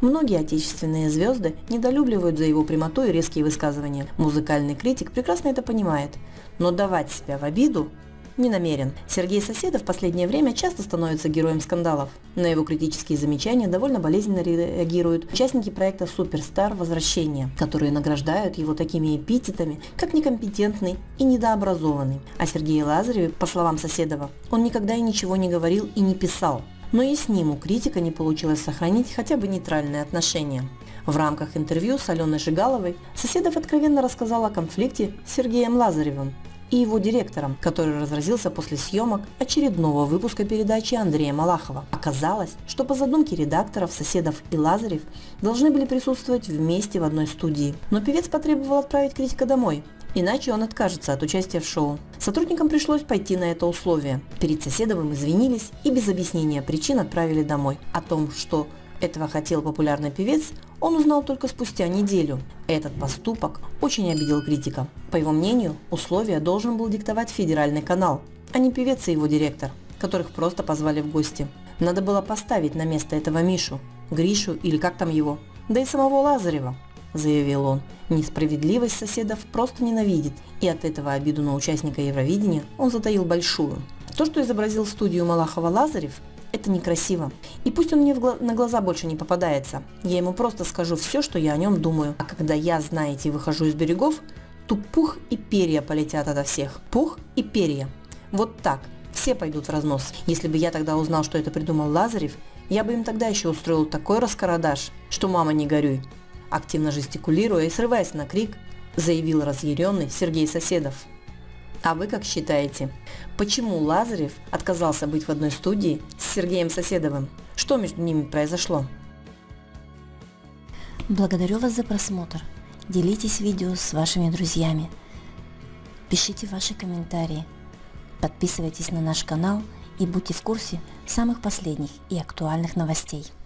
Многие отечественные звезды недолюбливают за его прямоту и резкие высказывания. Музыкальный критик прекрасно это понимает, но давать себя в обиду не намерен. Сергей Соседов в последнее время часто становится героем скандалов. На его критические замечания довольно болезненно реагируют участники проекта «Суперстар. Возвращение», которые награждают его такими эпитетами, как некомпетентный и недообразованный. О Сергее Лазареве, по словам Соседова, он никогда и ничего не говорил и не писал. Но и с ним у критика не получилось сохранить хотя бы нейтральные отношения. В рамках интервью с Аленой Жигаловой Соседов откровенно рассказал о конфликте с Сергеем Лазаревым и его директором, который разразился после съемок очередного выпуска передачи Андрея Малахова. Оказалось, что по задумке редакторов Соседов и Лазарев должны были присутствовать вместе в одной студии. Но певец потребовал отправить критика домой, иначе он откажется от участия в шоу. Сотрудникам пришлось пойти на это условие. Перед Соседовым извинились и без объяснения причин отправили домой. О том, что этого хотел популярный певец, он узнал только спустя неделю. Этот поступок очень обидел критика. По его мнению, условия должен был диктовать федеральный канал, а не певец и его директор, которых просто позвали в гости. Надо было поставить на место этого Мишу, Гришу или как там его, да и самого Лазарева, заявил он. Несправедливость Соседов просто ненавидит, и от этого обиду на участника Евровидения он затаил большую. То, что изобразил студию Малахова Лазарев, это некрасиво. И пусть он мне на глаза больше не попадается. Я ему просто скажу все, что я о нем думаю. А когда я, знаете, выхожу из берегов, то пух и перья полетят ото всех. Пух и перья. Вот так. Все пойдут в разнос. Если бы я тогда узнал, что это придумал Лазарев, я бы им тогда еще устроил такой раскородаж, что мама не горюй. Активно жестикулируя и срываясь на крик, заявил разъяренный Сергей Соседов. А вы как считаете, почему Лазарев отказался быть в одной студии с Сергеем Соседовым? Что между ними произошло? Благодарю вас за просмотр. Делитесь видео с вашими друзьями. Пишите ваши комментарии. Подписывайтесь на наш канал и будьте в курсе самых последних и актуальных новостей.